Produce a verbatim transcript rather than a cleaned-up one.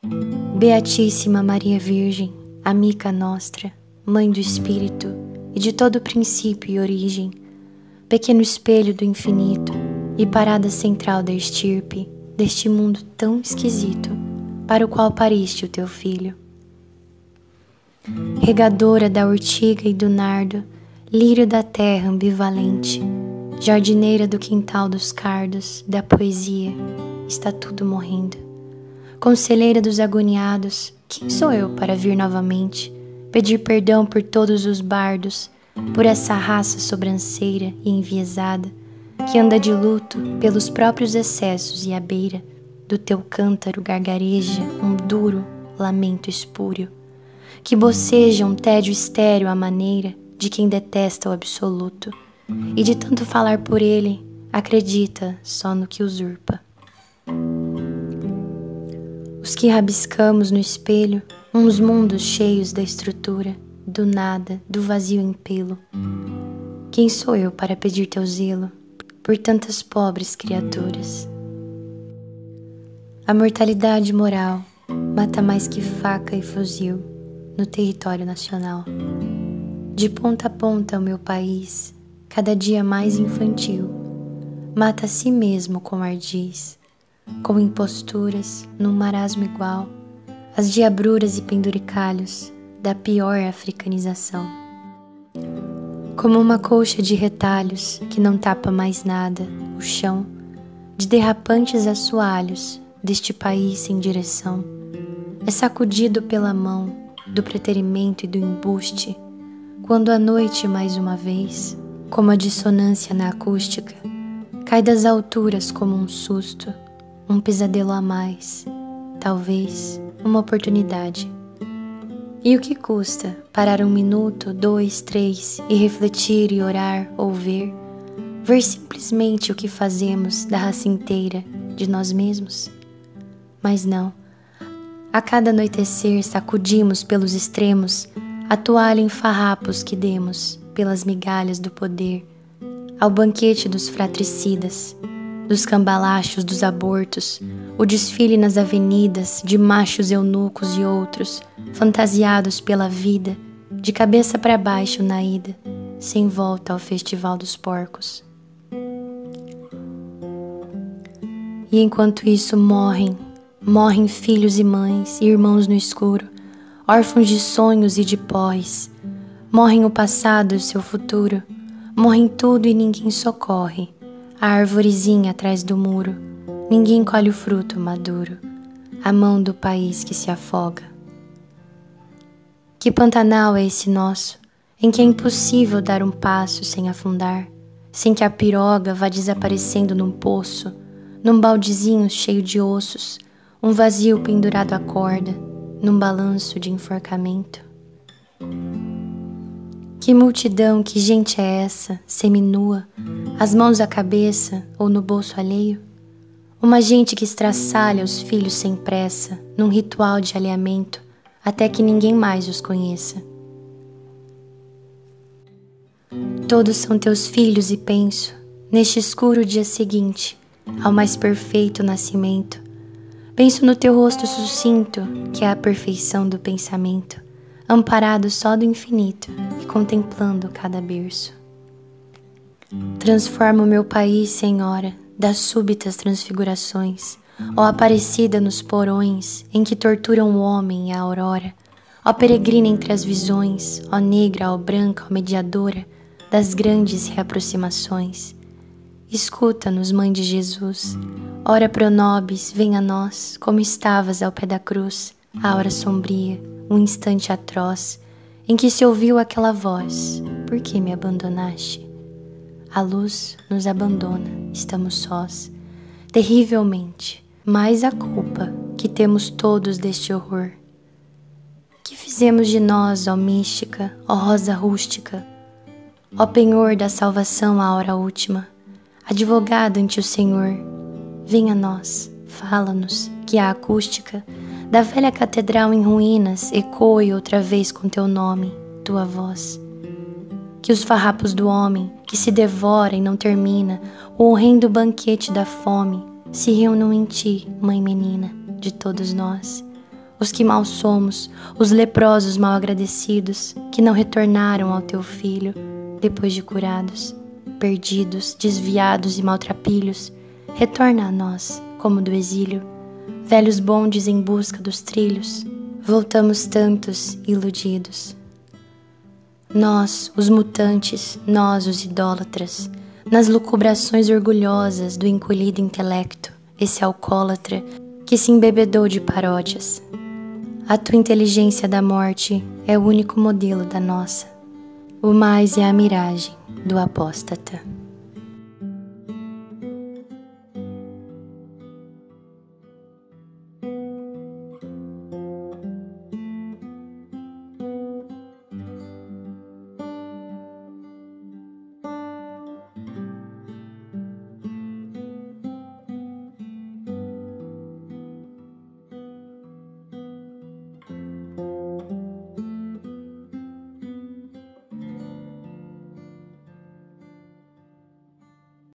Beatíssima Maria Virgem, amica nostra, Mãe do Espírito e de todo princípio e origem, pequeno espelho do infinito e parada central da estirpe deste mundo tão esquisito, para o qual pariste o teu filho. Regadora da urtiga e do nardo, lírio da terra ambivalente, jardineira do quintal dos cardos, da poesia, está tudo morrendo. Conselheira dos agoniados, quem sou eu para vir novamente, pedir perdão por todos os bardos, por essa raça sobranceira e enviesada, que anda de luto pelos próprios excessos e à beira do teu cântaro gargareja um duro lamento espúrio, que boceja um tédio estéril à maneira de quem detesta o absoluto, e de tanto falar por ele, acredita só no que usurpa. Os que rabiscamos no espelho uns mundos cheios da estrutura, do nada, do vazio em pelo. Quem sou eu para pedir teu zelo por tantas pobres criaturas? A mortalidade moral mata mais que faca e fuzil no território nacional. De ponta a ponta o meu país, cada dia mais infantil, mata a si mesmo com ardis, com imposturas, num marasmo igual, as diabruras e penduricalhos da pior africanização. Como uma colcha de retalhos que não tapa mais nada, o chão, de derrapantes assoalhos deste país sem direção, é sacudido pela mão do preterimento e do embuste, quando a noite mais uma vez, como a dissonância na acústica, cai das alturas como um susto, um pesadelo a mais, talvez uma oportunidade. E o que custa parar um minuto, dois, três e refletir e orar ou ver, ver simplesmente o que fazemos da raça inteira de nós mesmos? Mas não, a cada anoitecer sacudimos pelos extremos a toalha em farrapos que demos pelas migalhas do poder ao banquete dos fratricidas, dos cambalachos dos abortos, o desfile nas avenidas de machos eunucos e outros, fantasiados pela vida, de cabeça para baixo na ida, sem volta ao festival dos porcos. E enquanto isso morrem, morrem filhos e mães e irmãos no escuro, órfãos de sonhos e de pós, morrem o passado e o seu futuro, morrem tudo e ninguém socorre, a arvorezinha atrás do muro, ninguém colhe o fruto maduro, a mão do país que se afoga. Que Pantanal é esse nosso, em que é impossível dar um passo sem afundar, sem que a piroga vá desaparecendo num poço, num baldezinho cheio de ossos, um vazio pendurado à corda, num balanço de enforcamento? Que multidão, que gente é essa, seminua, as mãos à cabeça ou no bolso alheio? Uma gente que estraçalha os filhos sem pressa, num ritual de alinhamento, até que ninguém mais os conheça. Todos são teus filhos e penso, neste escuro dia seguinte, ao mais perfeito nascimento, penso no teu rosto sucinto, que é a perfeição do pensamento, amparado só do infinito e contemplando cada berço. Transforma o meu país, Senhora, das súbitas transfigurações, ó Aparecida nos porões em que torturam o homem e a aurora, ó peregrina entre as visões, ó negra, ó branca, ó mediadora das grandes reaproximações. Escuta-nos, Mãe de Jesus, ora pro nobis, vem a nós, como estavas ao pé da cruz, a hora sombria, um instante atroz, em que se ouviu aquela voz: por que me abandonaste? A luz nos abandona, estamos sós, terrivelmente, mais a culpa que temos todos deste horror. Que fizemos de nós, ó mística, ó rosa rústica, ó penhor da salvação à hora última, advogada ante o Senhor, vem a nós, fala-nos, que a acústica da velha catedral em ruínas ecoe outra vez com teu nome, tua voz. Que os farrapos do homem, que se devora e não termina o horrendo banquete da fome, se reúnam em ti, Mãe menina de todos nós, os que mal somos, os leprosos mal agradecidos, que não retornaram ao teu filho, depois de curados, perdidos, desviados e maltrapilhos, retorna a nós, como do exílio, velhos bondes em busca dos trilhos, voltamos tantos iludidos. Nós, os mutantes, nós, os idólatras, nas lucubrações orgulhosas do encolhido intelecto, esse alcoólatra que se embebedou de paródias. A tua inteligência da morte é o único modelo da nossa. O mais é a miragem do apóstata.